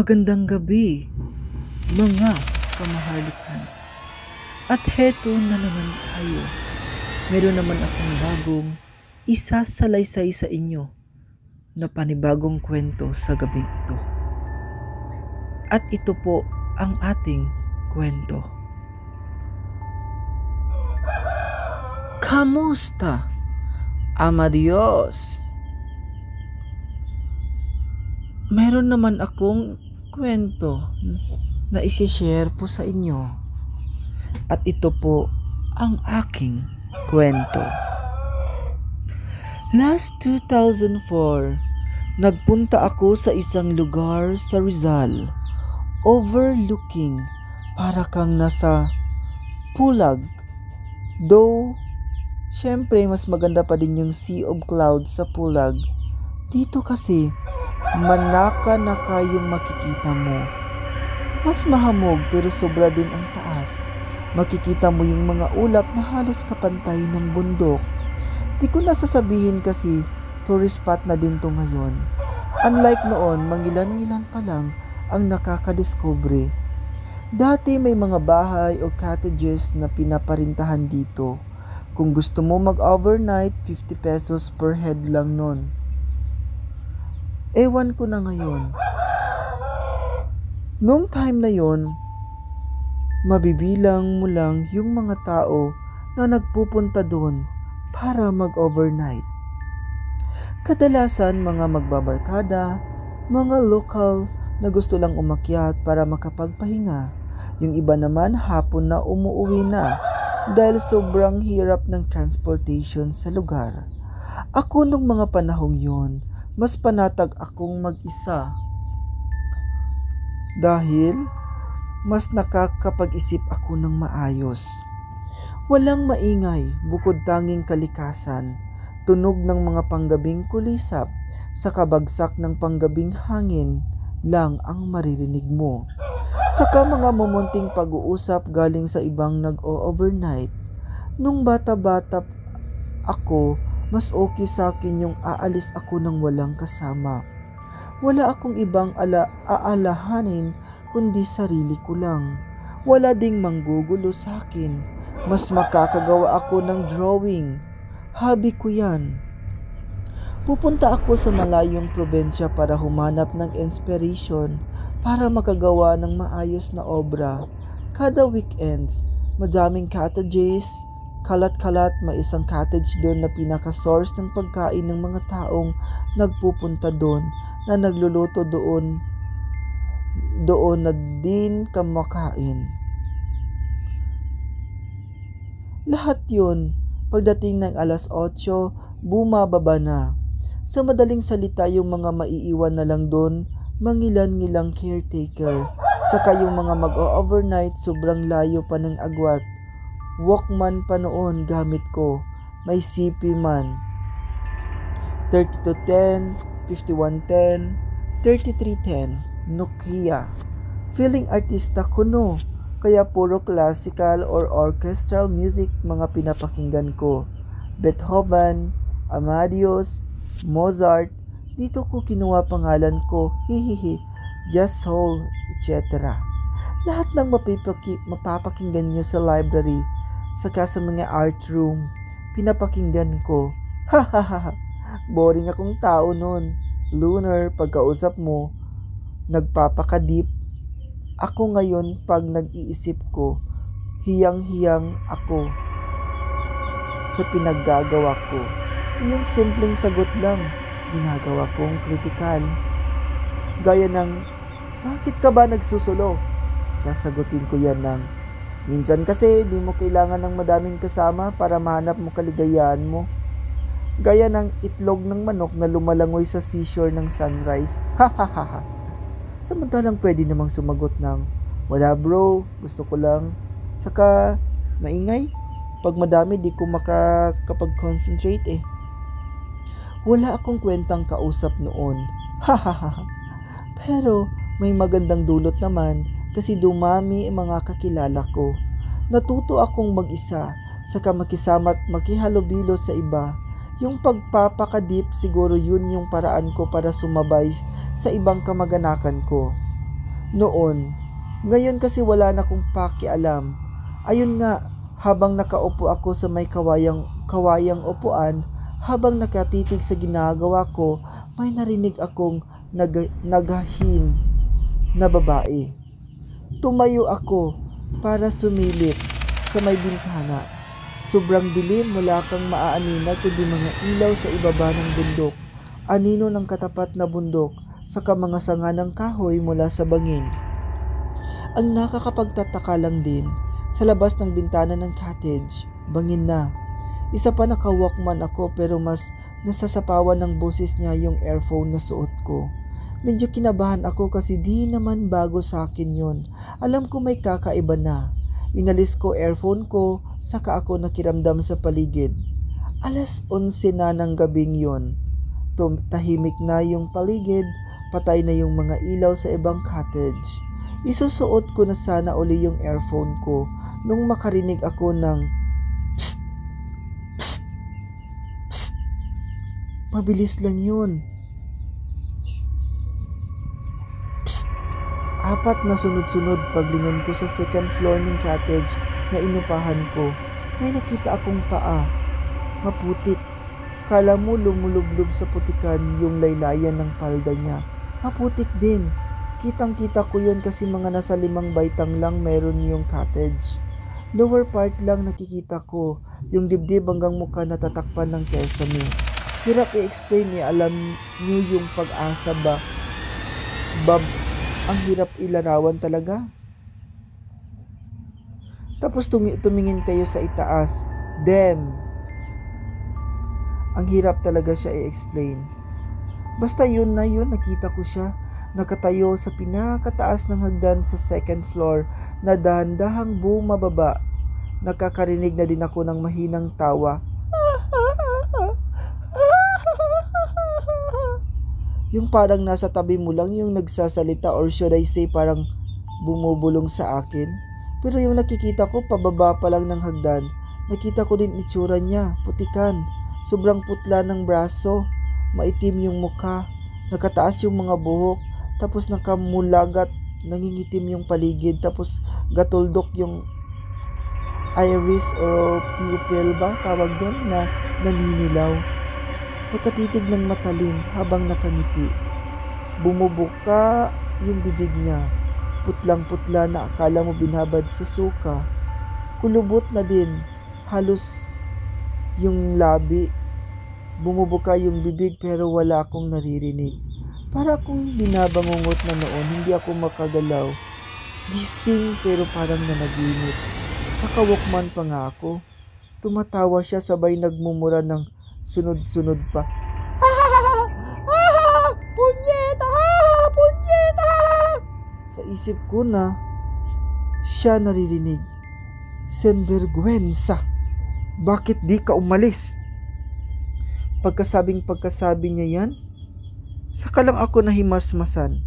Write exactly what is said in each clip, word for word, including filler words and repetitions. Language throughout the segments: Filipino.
Magandang gabi, mga kamahalikan. At heto na naman tayo. Meron naman akong bagong isasalaysay sa inyo na panibagong kwento sa gabing ito. At ito po ang ating kwento. Kamusta, Ama Diyos? Meron naman akong kwento na isi-share po sa inyo. At ito po ang aking kwento. Last two thousand four, nagpunta ako sa isang lugar sa Rizal, overlooking, para kang nasa Pulag. Though, syempre mas maganda pa din yung sea of clouds sa Pulag. Dito kasi, manaka-naka yung makikita mo. Mas mahamog pero sobra din ang taas. Makikita mo yung mga ulap na halos kapantay ng bundok. Di ko nasasabihin kasi tourist spot na din to ngayon. Unlike noon, mangilan-ngilan pa lang ang nakakadiscovery. Dati may mga bahay o cottages na pinaparintahan dito. Kung gusto mo mag-overnight, fifty pesos per head lang nun. Ewan ko na ngayon. Noong time na yon, mabibilang mo lang yung mga tao na nagpupunta doon para mag-overnight. Kadalasan mga magbabarkada, mga local na gusto lang umakyat para makapagpahinga. Yung iba naman hapon na umuuwi na dahil sobrang hirap ng transportation sa lugar. Ako nung mga panahong yon, mas panatag akong mag-isa. Dahil mas nakakapag-isip ako ng maayos. Walang maingay bukod tanging kalikasan, tunog ng mga panggabing kulisap, sa kabagsak ng panggabing hangin lang ang maririnig mo. Saka mga mumunting pag-uusap galing sa ibang nag-o-overnight. Nung bata-bata ako, mas okay sa akin yung aalis ako nang walang kasama. Wala akong ibang ala aalahanin kundi sarili ko lang. Wala ding manggugulo sa akin. Mas makakagawa ako ng drawing. Hobby ko yan. Pupunta ako sa malayong probensya para humanap ng inspiration para makagawa ng maayos na obra. Kada weekends, madaming cottages, kalat-kalat, may isang cottage doon na pinaka-source ng pagkain ng mga taong nagpupunta doon na nagluluto doon doon na din kamakain. Lahat yun, pagdating ng alas otso, bumababa na. Sa madaling salita, yung mga maiiwan na lang doon, mangilan-ngilang caretaker. Saka yung mga mag-o-overnight, sobrang layo pa ng agwat. Walkman pa noon gamit ko. May C P man. thirty-two ten, fifty-one ten, thirty-three ten. Nokia. Feeling artista ko no. Kaya puro classical or orchestral music mga pinapakinggan ko. Beethoven, Amadeus, Mozart. Dito ko kinuha pangalan ko. Hihihi. Just Soul, et cetera. Lahat ng mapipaki, mapapakinggan nyo sa library, saka sa mga art room, pinapakinggan ko. Ha ha ha. Boring akong tao nun. Lunar, pagkausap mo, nagpapakadip. Ako ngayon pag nag-iisip ko, hiyang-hiyang ako sa pinaggagawa ko. Yung simpleng sagot lang, ginagawa kong kritikal. Gaya ng, bakit ka ba nagsusulo? Sasagutin ko yan ng, minsan kasi di mo kailangan ng madaming kasama para mahanap mo kaligayahan mo. Gaya ng itlog ng manok na lumalangoy sa seashore ng sunrise. Ha ha ha ha. Samantalang pwede namang sumagot ng, wala bro, gusto ko lang. Saka, maingay. Pag madami, di ko makakapag-concentrate eh. Wala akong kwentang kausap noon. Ha ha ha. Pero, may magandang dulot naman kasi dumami ang mga kakilala ko. Natuto akong mag-isa, saka makisama at makihalubilo sa iba. Yung pagpapakadip siguro yun yung paraan ko para sumabay sa ibang kamag-anakan ko. noon. Ngayon kasi wala na akong pakialam. Ayun nga, habang nakaupo ako sa may kawayang, kawayang upuan, habang nakatitig sa ginagawa ko, may narinig akong nag, naghahim na babae. Tumayo ako para sumilip sa may bintana. Sobrang dilim, wala kang maaaninag kundi mga ilaw sa ibaba ng bundok. Anino ng katapat na bundok, saka mga sanga ng kahoy mula sa bangin. Ang nakakapagtataka lang din, sa labas ng bintana ng cottage, bangin na. Isa pa naka-walkman ako pero mas nasasapawan ng boses niya yung earphone na suot ko. Medyo kinabahan ako kasi di naman bago sa akin yon. Alam ko may kakaiba na. Inalis ko earphone ko, saka ako nakiramdam sa paligid. Alas onse na ng gabing yon. Tahimik na yung paligid, patay na yung mga ilaw sa ibang cottage. Isusuot ko na sana uli yung earphone ko nung makarinig ako ng psst, psst, psst. Mabilis lang yun. Psst. Apat na sunod-sunod paglingon ko sa second floor ng cottage na inupahan ko. May nakita akong paa. Maputik. Kala mo lumulublob sa putikan yung laylayan ng palda niya. Maputik din. Kitang-kita ko yun kasi mga nasa limang baitang lang meron yung cottage. Lower part lang nakikita ko, yung dibdib hanggang mukha natatakpan ng kesame. Hirap i-explain eh, alam niyo yung pag-asa ba? Bab, ang hirap ilarawan talaga. Tapos tumingin kayo sa itaas. Damn! Ang hirap talaga siya i-explain. Basta yun na yun, nakita ko siya. Nakatayo sa pinakataas ng hagdan sa second floor na dahan-dahang bumababa. Nakakarinig na din ako ng mahinang tawa. Yung parang nasa tabi mo lang yung nagsasalita, or should I say parang bumubulong sa akin. Pero yung nakikita ko pababa pa lang ng hagdan, nakita ko din itsura niya, putikan. Sobrang putla ng braso, maitim yung mukha, nakataas yung mga buhok, tapos nakamulagat, nangingitim yung paligid, tapos gatuldok yung iris o pupil ba tawag doon, na naninilaw. Nakatitig ng matalim habang nakangiti. Bumubuka yung bibig niya, putlang-putla na akala mo binabad sa suka. Kulubot na din, halos yung labi. Bumubuka yung bibig pero wala akong naririnig. Para akong binabangungot na noon, hindi ako makagalaw. Gising pero parang nanaginip. Nakawalkman pa nga ako. Tumatawa siya sabay nagmumura ng sunod-sunod pa. Ha ha ha ha! Punyeta! Ha! Punyeta! Sa isip ko na siya naririnig. Sinvergüenza! Bakit di ka umalis? Pagkasabing pagkasabi niya yan, saka lang ako nahimasmasan.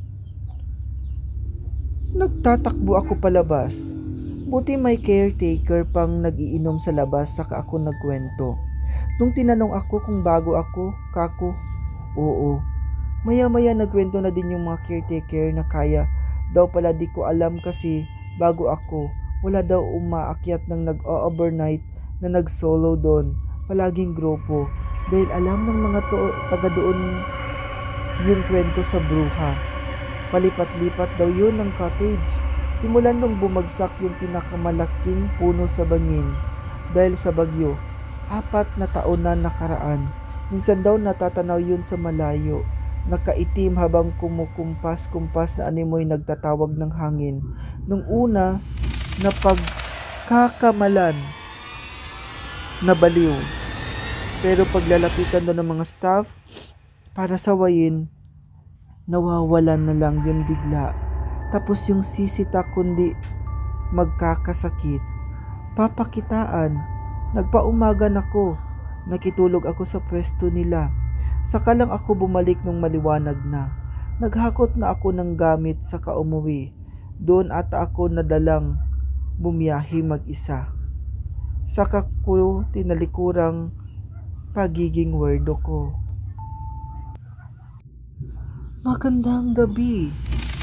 Nagtatakbo ako palabas. Buti may caretaker pang nag-iinom sa labas, saka ako nagkwento. Nung tinanong ako kung bago ako, kako, oo. Maya-maya nagkwento na din yung mga caretaker na kaya daw pala di ko alam kasi bago ako, wala daw umaakyat ng nag-overnight na nag-solo doon, palaging grupo, dahil alam ng mga to, taga doon yung kwento sa bruha. Palipat-lipat daw yun ng cottage, simulan nung bumagsak yung pinakamalaking puno sa bangin dahil sa bagyo. Apat na taon na nakaraan. Minsan daw natatanaw yun sa malayo, nakaitim habang kumukumpas-kumpas na animoy nagtatawag ng hangin. Nung una, napagkakamalan, nabaliw. Pero paglalapitan doon ng mga staff para sawayin, nawawalan na lang yun bigla. Tapos yung sisita kundi magkakasakit. Papakitaan. Nagpaumagan ako. Nakitulog ako sa pwesto nila. Saka lang ako bumalik nung maliwanag na. Naghakot na ako ng gamit saka umuwi. Doon ata ako nadalang bumiyahe mag-isa. Saka ko tinalikurang pagiging weirdo ko. Magandang gabi.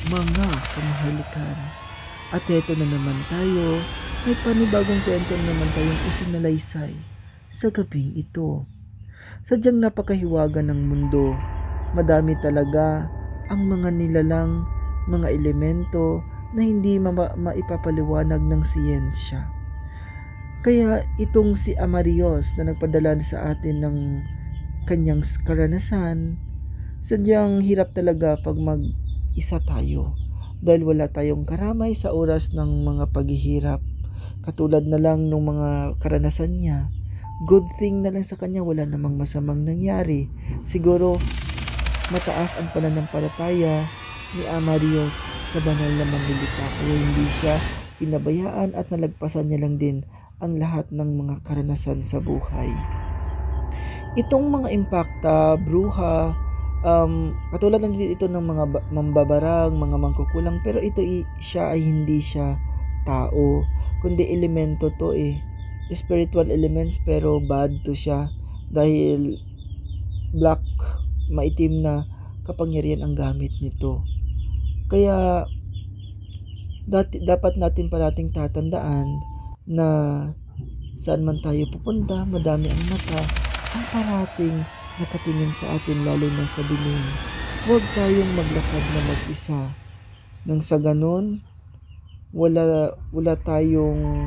mga kamahalikan. At eto na naman tayo, may panibagong kwento na naman tayong isinalaysay sa gabing ito. Sadyang napakahiwaga ng mundo. Madami talaga ang mga nilalang, mga elemento na hindi ma- maipapaliwanag ng siyensya. Kaya itong si Amarios na nagpadala sa atin ng kanyang karanasan, sadyang hirap talaga pag mag-isa tayo dahil wala tayong karamay sa oras ng mga paghihirap. Katulad na lang ng mga karanasan niya, good thing na lang sa kanya, wala namang masamang nangyari. Siguro mataas ang pananampalataya ni Amarios sa banal na manlilita kaya hindi siya pinabayaan at nalagpasan niya lang din ang lahat ng mga karanasan sa buhay. Itong mga impakta, bruha, um, katulad lang din ito ng mga ba- mambabarang, mga mangkukulang, pero ito i- siya ay hindi siya tao, kundi elemento to eh. Spiritual elements pero bad to siya dahil black, maitim na kapangyarihan ang gamit nito. Kaya dati, dapat natin parating tatandaan na saan man tayo pupunta, madami ang mata ang parating nakatingin sa atin lalo na sa dilim. Huwag tayong maglakad na mag-isa. Nang sa ganon, wala, wala tayong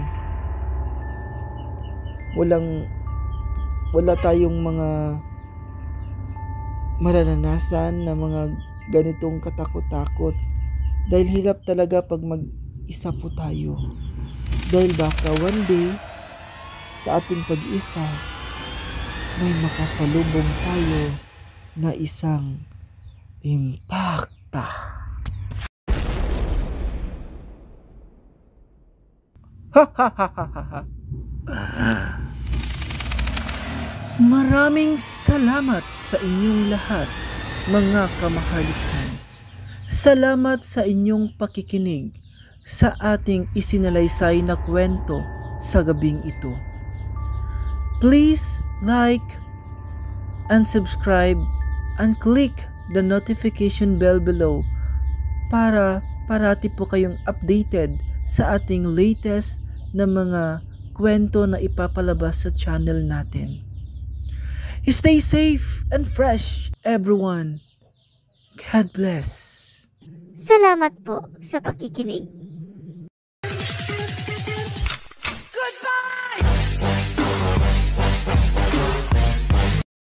walang wala tayong mga mararanasan na mga ganitong katakot-takot. Dahil hirap talaga pag mag-isa po tayo. Dahil baka one day, sa ating pag-isa, may makasalubong tayo na isang impakta. Ha ha ha ha ha. Maraming salamat sa inyong lahat, mga kamahalikan. Salamat sa inyong pakikinig sa ating isinalaysay na kwento sa gabing ito. Please like and subscribe and click the notification bell below para parati po kayong updated sa ating latest na mga kwento na ipapalabas sa channel natin. Stay safe and fresh, everyone. God bless. Salamat po sa pakikinig.